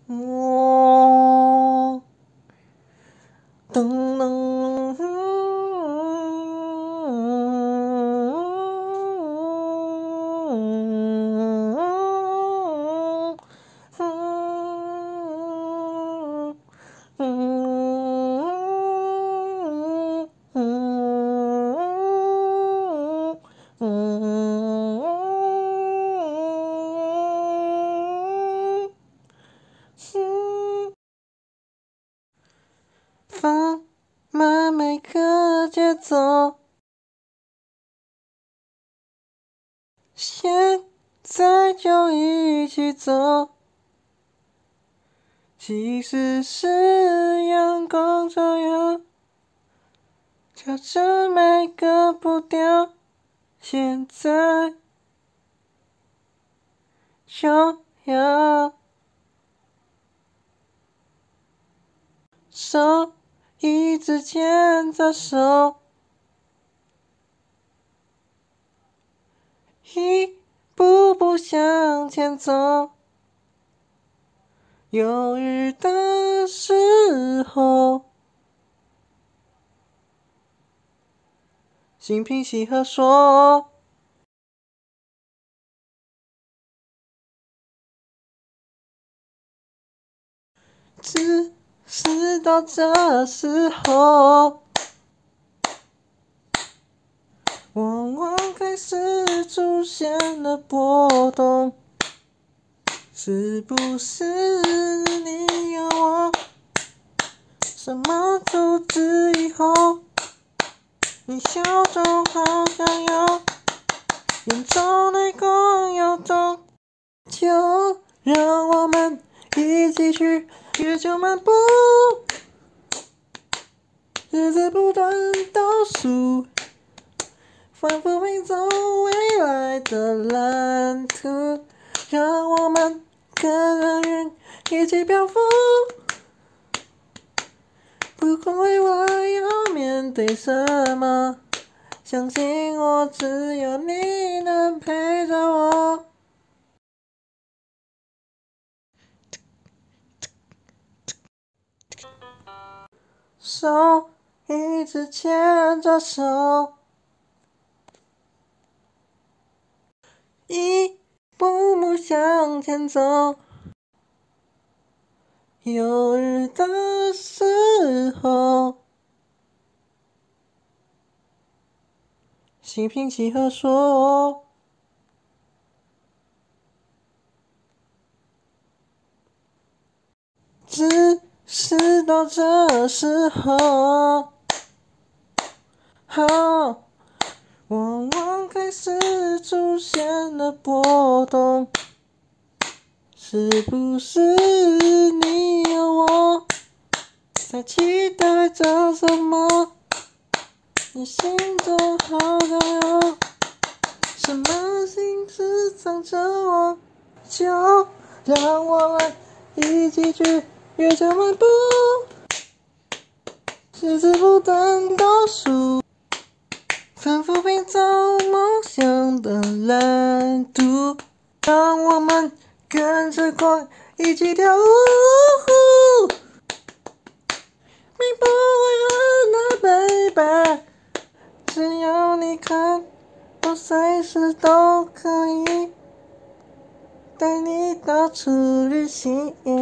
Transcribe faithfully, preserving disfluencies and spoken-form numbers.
我噔噔。放慢每个节奏，现在就一起走。即使是阳光照耀，调整每个步调，现在就要手一直牵着手，一步步向前走。犹豫的时候，心平气和说。只是到这时候，往往开始出现了波动。是不是你有我？什么阻止以后？你笑中好像有眼中泪光涌动，就让我们一起去月球漫步，日子不断倒数，反复拼凑未来的蓝图，让我们跟着云一起漂浮，不管未来要面对什么，相信我，只有你能陪着我。手一直牵着手，一步步向前走。犹豫的时候，心平气和说。只是到这时候，好，往往开始出现了波动。是不是你有我，在期待着什么？你心中好像有什么心事藏着我，就让我们一起去月球漫步，日子不断倒数，反复拼凑梦想的蓝图，让我们跟着光一起跳舞，你不会饿的 baby， 只要你看，我随时都可以带你到处旅行。